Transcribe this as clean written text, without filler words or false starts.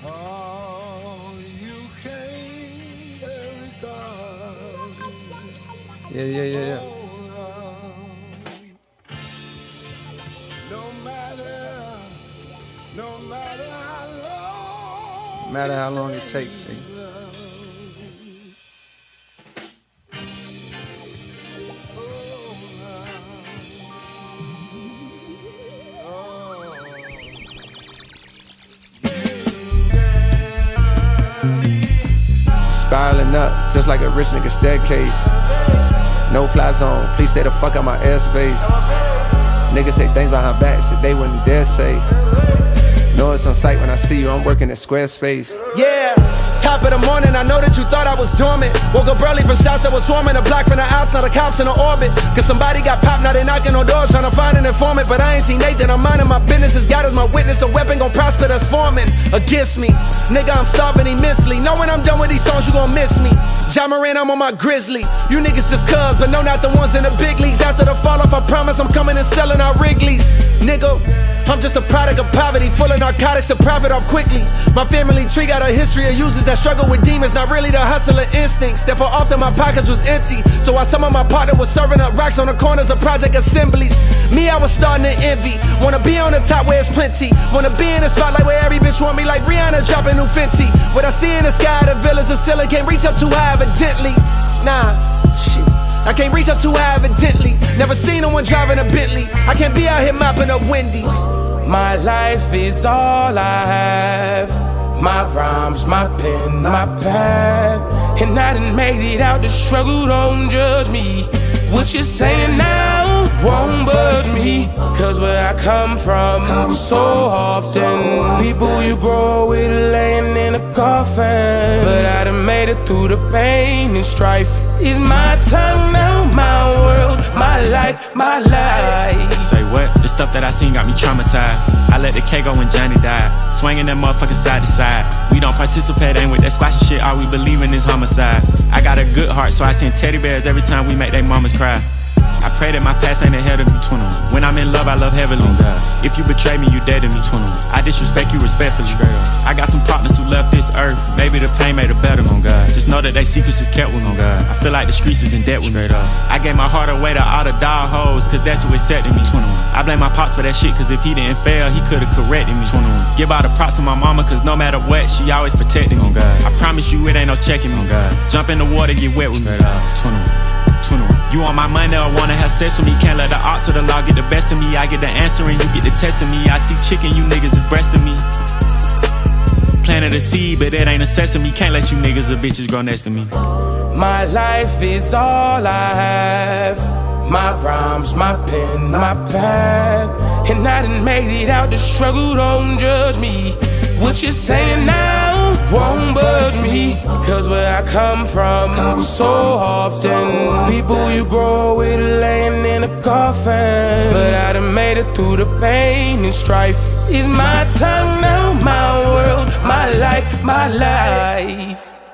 Yeah. No matter how long it takes. Spiraling up, just like a rich nigga staircase. No fly zone, please stay the fuck out my airspace. Niggas say things behind back, shit they wouldn't dare say. Know it's on sight when I see you, I'm working at Squarespace. Yeah, top of the morning, I know that you thought I was dormant. Woke up early from shots that was swarming. A block from the outs, now the cops in the orbit. Cause somebody got popped, now they knocking on doors trying to find an informant. But I ain't seen Nathan, I'm minding my business. As God is my witness, the weapon gon' prosper that's forming against me. Nigga, I'm starving immensely. Know when I'm done with these songs, you gon' miss me. Jamarin, I'm on my grizzly. You niggas just cuz, but no, not the ones in the big leagues. After the fall off, I promise I'm coming and selling our Wrigley's. Nigga, I'm just a product of poverty, full of narcotics to profit off quickly. My family tree got a history of users that struggle with demons, not really the hustler instincts. Therefore often my pockets was empty, so while some of my partner was serving up racks on the corners of project assemblies, me, I was starting to envy. Wanna be on the top where it's plenty. Wanna be in the spotlight where every bitch want me, like Rihanna dropping new Fenty. What I see in the sky, the villas of ceiling, can't reach up too high evidently. Nah, shit, I can't reach up too high evidently. Never seen no one driving a Bentley. I can't be out here mopping up Wendy's. My life is all I have. My rhymes, my pen, my pad. And I done made it out the struggle, don't judge me. What you saying now won't budge me. Cause where I come from, so often people you grow with laying in a coffin. But I done made it through the pain and strife. It's my time now, my world, my life, my life. Say what? The stuff that I seen got me traumatized. I let the K go when Johnny died. Swinging that motherfucker side to side. We don't participate, ain't with that squashy shit. All we believe in is homicide. I got a good heart, so I send teddy bears every time we make they mamas cry. I pray that my past ain't ahead of me, 21. When I'm in love, I love heavily. If you betray me, you dead to me, 21. I disrespect you respectfully. I got some partners who left this earth. Maybe the pain made it better, on God. Just know that they secrets is kept with me, God. I feel like the streets is in debt with me. I gave my heart away to all the dog hoes, cause that's who accepted me, 21. I blame my pops for that shit, cause if he didn't fail, he could've corrected me, 21. Give all the props to my mama, cause no matter what, she always protected me, on God. I promise you it ain't no checking me, on God. Jump in the water, get wet with me, 21. You on my money or wanna have sex with me? Can't let the odds of the law get the best of me. I get the answer and you get the test of me. I see chicken, you niggas is breasting me. Planted a seed, but it ain't a sesame. Can't let you niggas or bitches grow next to me. My life is all I have. My rhymes, my pen, my pad. And I done made it out the struggle, don't judge me. What you saying now won't budge me. Cause where I come from, so often people you grow with laying in a coffin. But I done made it through the pain and strife. It's my time now, my world, my life, my life.